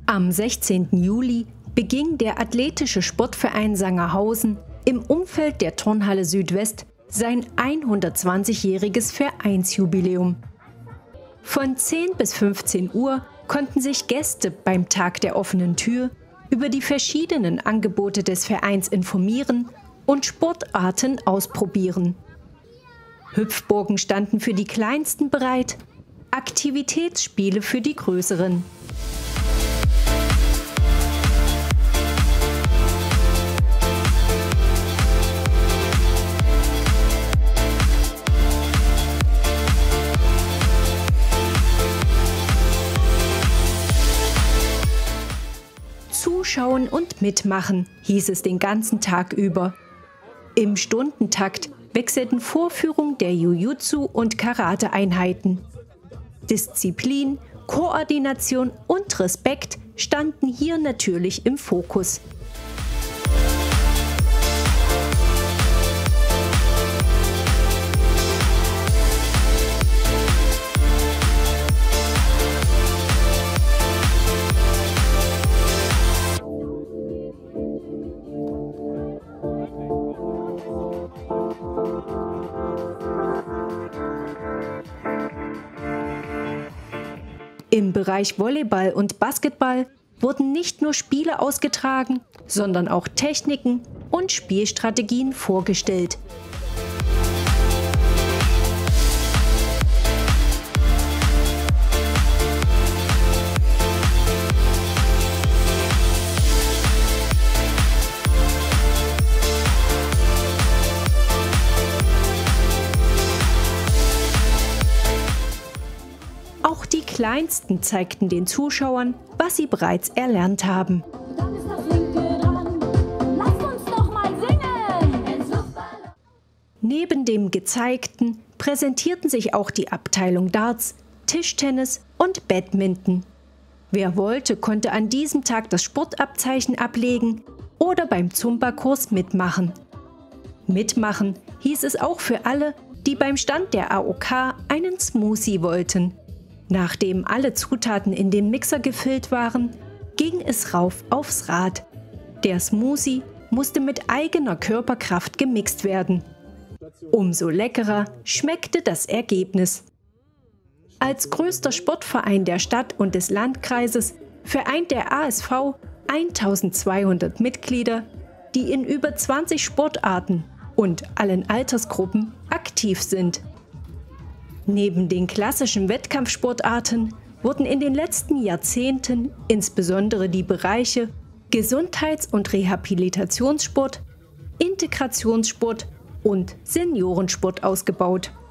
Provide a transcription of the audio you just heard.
Am 16. Juli beging der Athletische Sportverein Sangerhausen im Umfeld der Turnhalle Südwest sein 120-jähriges Vereinsjubiläum. Von 10 bis 15 Uhr konnten sich Gäste beim Tag der offenen Tür über die verschiedenen Angebote des Vereins informieren und Sportarten ausprobieren. Hüpfburgen standen für die Kleinsten bereit, Aktivitätsspiele für die Größeren. Zuschauen und mitmachen, hieß es den ganzen Tag über. Im Stundentakt wechselten Vorführung der Jiu-Jitsu- und Karate-Einheiten. Disziplin, Koordination und Respekt standen hier natürlich im Fokus. Im Bereich Volleyball und Basketball wurden nicht nur Spiele ausgetragen, sondern auch Techniken und Spielstrategien vorgestellt. Auch die Kleinsten zeigten den Zuschauern, was sie bereits erlernt haben. Dann ist das Linke dran. Lass uns doch mal singen. Neben dem Gezeigten präsentierten sich auch die Abteilung Darts, Tischtennis und Badminton. Wer wollte, konnte an diesem Tag das Sportabzeichen ablegen oder beim Zumba-Kurs mitmachen. Mitmachen hieß es auch für alle, die beim Stand der AOK einen Smoothie wollten. Nachdem alle Zutaten in den Mixer gefüllt waren, ging es rauf aufs Rad. Der Smoothie musste mit eigener Körperkraft gemixt werden. Umso leckerer schmeckte das Ergebnis. Als größter Sportverein der Stadt und des Landkreises vereint der ASV 1200 Mitglieder, die in über 20 Sportarten und allen Altersgruppen aktiv sind. Neben den klassischen Wettkampfsportarten wurden in den letzten Jahrzehnten insbesondere die Bereiche Gesundheits- und Rehabilitationssport, Integrationssport und Seniorensport ausgebaut.